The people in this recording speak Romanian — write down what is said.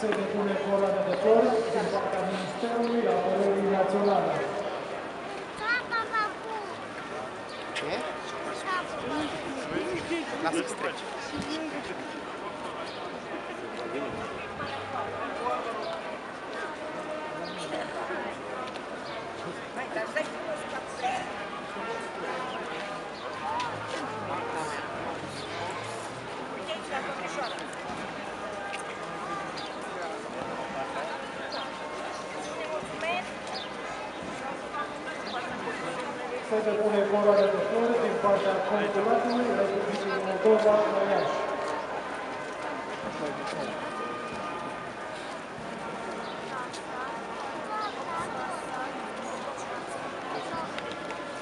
Se depune coroana de flori din partea Ministerului Apărării Naționale. Ce? Lasă-ți trece. Se depune coroana de flori din partea Consulatului Republicii Moldova la Iași.